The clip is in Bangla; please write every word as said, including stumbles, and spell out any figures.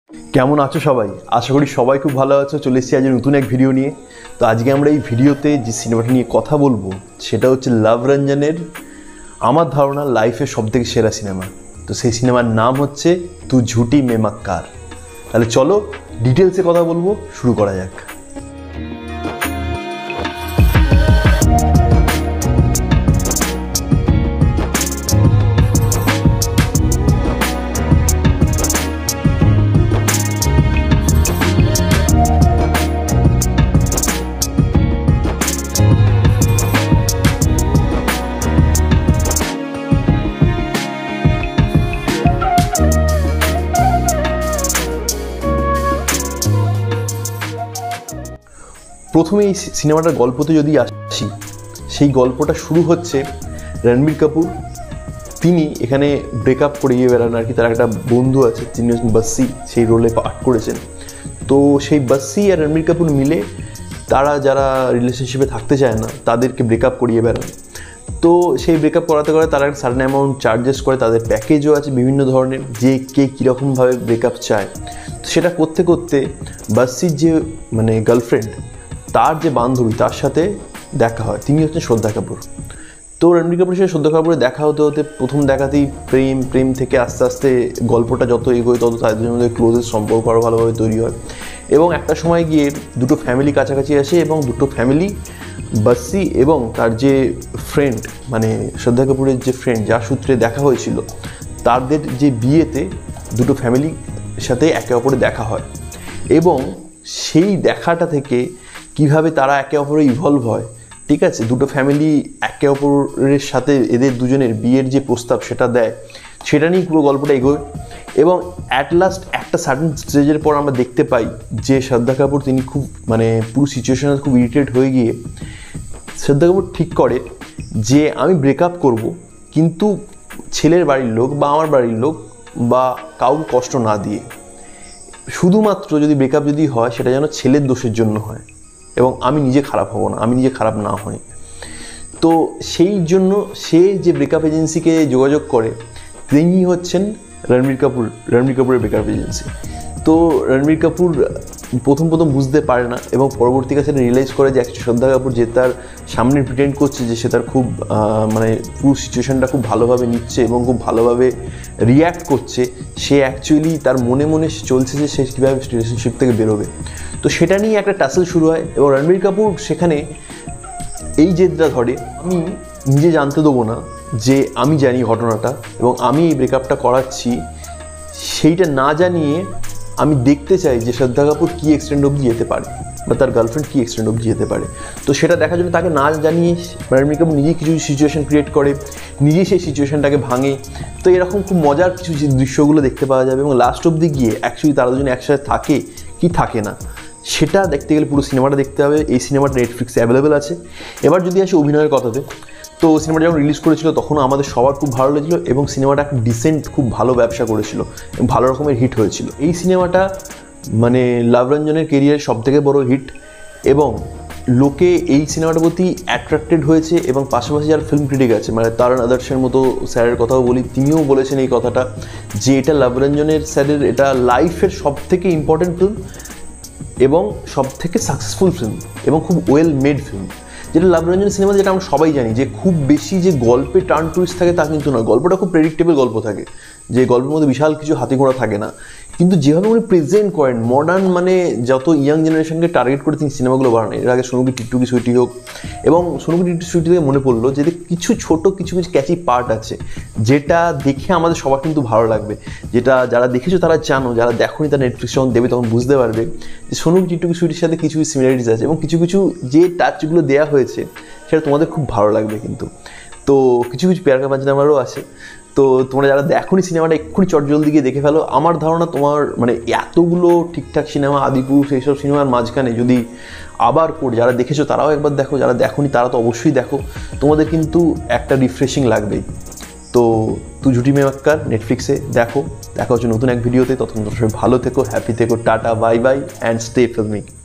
কেমন আছো সবাই? আশা করি সবাই খুব ভালো আছো। চলে এসেছি আজ নতুন এক ভিডিও নিয়ে। তো আজকে আমরা এই ভিডিওতে যে সিনেমাটা নিয়ে কথা বলবো সেটা হচ্ছে লভ রঞ্জনের আমার ধারণা লাইফের সবথেকে সেরা সিনেমা। তো সেই সিনেমার নাম হচ্ছে তু ঝুটি মে মক্কার। তাহলে চলো ডিটেলসে কথা বলবো, শুরু করা যাক। প্রথমে এই সিনেমাটার গল্পতে যদি আসি, সেই গল্পটা শুরু হচ্ছে রণবীর কাপুর। তিনি এখানে ব্রেকআপ করে গিয়ে বেড়ান আর কি। তার একটা বন্ধু আছে, তিনি হচ্ছেন বাসি, সেই রোলে পাঠ করেছেন। তো সেই বাসি আর রণবীর কাপুর মিলে তারা যারা রিলেশনশিপে থাকতে চায় না তাদেরকে ব্রেকআপ করিয়ে বেড়ান। তো সেই ব্রেকআপ করাতে করে তারা একটা সার্টেন অ্যামাউন্ট চার্জেস করে। তাদের প্যাকেজও আছে বিভিন্ন ধরনের, যে কে কীরকমভাবে ব্রেকআপ চায়। তো সেটা করতে করতে বাসির যে মানে গার্লফ্রেন্ড, তার যে বান্ধবী, তার সাথে দেখা হয়। তিনি হচ্ছেন শ্রদ্ধা কাপুর। তো রণবীর কাপুরের সাথে শ্রদ্ধা কাপুরের দেখা হতে হতে প্রথম দেখাতেই প্রেম প্রেম থেকে আস্তে আস্তে গল্পটা যত এগোয় তত তাদের মধ্যে ক্লোজের সম্পর্ক আরও ভালোভাবে তৈরি হয়। এবং একটা সময় গিয়ে দুটো ফ্যামিলি কাছাকাছি আসে এবং দুটো ফ্যামিলি বাসি এবং তার যে ফ্রেন্ড মানে শ্রদ্ধা কাপুরের যে ফ্রেন্ড, যার সূত্রে দেখা হয়েছিল, তাদের যে বিয়েতে দুটো ফ্যামিলির সাথে একে অপরে দেখা হয়। এবং সেই দেখাটা থেকে কীভাবে তারা একে অপরে ইভলভ হয়, ঠিক আছে, দুটো ফ্যামিলি একে অপরের সাথে এদের দুজনের বিয়ের যে প্রস্তাব সেটা দেয়, সেটা নিয়ে পুরো গল্পটা এগোয়। এবং অ্যাট লাস্ট একটা সার্টেন স্টেজের পর আমরা দেখতে পাই যে শ্রদ্ধা কাপুর তিনি খুব মানে পুরো সিচুয়েশনে খুব ইরিটেট হয়ে গিয়ে শ্রদ্ধা কাপুর ঠিক করে যে আমি ব্রেকআপ করব, কিন্তু ছেলের বাড়ির লোক বা আমার বাড়ির লোক বা কাউকে কষ্ট না দিয়ে, শুধুমাত্র যদি ব্রেকআপ যদি হয় সেটা যেন ছেলের দোষের জন্য হয় এবং আমি নিজে খারাপ হব না, আমি নিজে খারাপ না হই। তো সেই জন্য সে যে ব্রেকআপ এজেন্সিকে যোগাযোগ করে, তিনি হচ্ছেন রণবীর কাপুর রণবীর কাপুরের ব্রেকআপ এজেন্সি। তো রণবীর কাপুর প্রথম প্রথম বুঝতে পারে না এবং পরবর্তীকালে সেটা রিয়েলাইজ করে যে অ্যাকচুয়ালি শ্রদ্ধা কাপুর যে তার সামনে প্রিটেন্ড করছে যে সে তার খুব মানে পুরো সিচুয়েশনটা খুব ভালোভাবে নিচ্ছে এবং খুব ভালোভাবে রিয়্যাক্ট করছে, সে অ্যাকচুয়ালি তার মনে মনে চলছে যে সে কীভাবে রিলেশনশিপ থেকে বেরোবে। তো সেটা নিয়ে একটা টাসেল শুরু হয় এবং রণবীর কাপুর সেখানে এই জেদটা ধরে, আমি নিজে জানতে দেবো না যে আমি জানি ঘটনাটা এবং আমি এই ব্রেকআপটা করাচ্ছি, সেইটা না জানিয়ে আমি দেখতে চাই যে শ্রদ্ধা কাপুর কী এক্সটেন্ড অবধি যেতে পারে বা তার গার্লফ্রেন্ড কী এক্সটেন্ড অবধি যেতে পারে। তো সেটা দেখার জন্য তাকে না জানিয়ে রণবীর কাপুর নিজেই কিছু সিচুয়েশান ক্রিয়েট করে, নিজেই সেই সিচুয়েশানটাকে ভাঙে। তো এরকম খুব মজার কিছু দৃশ্যগুলো দেখতে পাওয়া যাবে এবং লাস্ট অবধি গিয়ে অ্যাকচুয়ালি তারা দুজনে একসাথে থাকে কি থাকে না, সেটা দেখতে গেলে পুরো সিনেমাটা দেখতে হবে। এই সিনেমাটা নেটফ্লিক্সে অ্যাভেলেবেল আছে। এবার যদি আসি অভিনয়ের কথাতে, তো সিনেমাটা যখন রিলিজ করেছিল তখন আমাদের সবার খুব ভালো লেগেছিলো এবং সিনেমাটা একটা ডিসেন্ট খুব ভালো ব্যবসা করেছিল এবং ভালো রকমের হিট হয়েছিল। এই সিনেমাটা মানে লভ রঞ্জনের কেরিয়ারের সবথেকে বড় হিট এবং লোকে এই সিনেমাটার প্রতি অ্যাট্রাক্টেড হয়েছে। এবং পাশাপাশি যারা ফিল্ম ক্রিটিক আছে, মানে তারণ আদর্শের মতো স্যারের কথাও বলি, তিনিও বলেছেন এই কথাটা যে এটা লভ রঞ্জনের স্যারের এটা লাইফের সবথেকে ইম্পর্টেন্ট ফিল্ম এবং সবথেকে সাকসেসফুল ফিল্ম এবং খুব ওয়েল মেড ফিল্ম। যেটা লভ রঞ্জন সিনেমা, যেটা আমরা সবাই জানি যে খুব বেশি যে গল্পে টার্ন টুইস্ট থাকে তা কিন্তু নয়, গল্পটা খুব প্রেডিক্টেবল গল্প থাকে, যে গল্পের মধ্যে বিশাল কিছু হাতি ঘোড়া থাকে না। কিন্তু যেভাবে উনি প্রেজেন্ট করেন মডার্ন মানে যত ইয়াং জেনারেশনকে টার্গেট করে তিনি সিনেমাগুলো বানান। এর আগে সোনুকি টিকটুকি সুইটি হোক, এবং সোনুকি টিকটুকি সুইটি থেকে মনে পড়লো যে কিছু ছোট কিছু কিছু ক্যাচি পার্ট আছে যেটা দেখে আমাদের সবার কিন্তু ভালো লাগবে, যেটা যারা দেখেছো তারা জানো, যারা দেখোনি তারা নেটফ্লিক্স যখন দেবে তখন বুঝতে পারবে যে সোনুকি টিকটুকি সুইটির সাথে কিছু সিমিলারিটিস আছে এবং কিছু কিছু যে টাচগুলো দেওয়া হয়েছে সেটা তোমাদের খুব ভালো লাগবে কিন্তু। তো কিছু কিছু প্যারকা পাঞ্জামারও আছে। তো তোমরা যারা দেখোনি সিনেমাটা এক্ষুনি চটজলদি গিয়ে দেখে ফেলো। আমার ধারণা তোমার মানে এতগুলো ঠিকঠাক সিনেমা, আদিপুরুষ, এইসব সিনেমার মাঝখানে যদি আবার করে যারা দেখেছো তারাও একবার দেখো, যারা দেখোনি তারা তো অবশ্যই দেখো, তোমাদের কিন্তু একটা রিফ্রেশিং লাগবেই। তো তু ঝুটি মে মক্কার নেটফ্লিক্সে দেখো। দেখা হচ্ছে নতুন এক ভিডিওতে। ততক্ষণ তোমরা সবাই ভালো থেকো, হ্যাপি থেকো, tata, bye bye and stay filming.